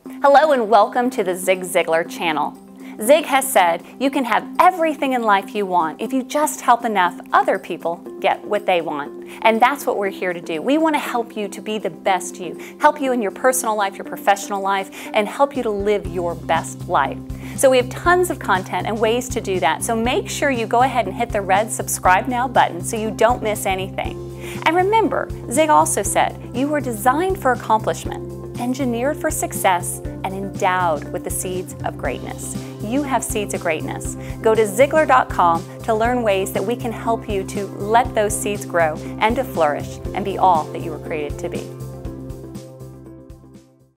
Hello and welcome to the Zig Ziglar channel. Zig has said you can have everything in life you want if you just help enough other people get what they want. And that's what we're here to do. We want to help you to be the best you, help you in your personal life, your professional life, and help you to live your best life. So we have tons of content and ways to do that. So make sure you go ahead and hit the red subscribe now button so you don't miss anything. And remember, Zig also said you were designed for accomplishment, engineered for success, and endowed with the seeds of greatness. You have seeds of greatness. Go to Ziglar.com to learn ways that we can help you to let those seeds grow and to flourish and be all that you were created to be.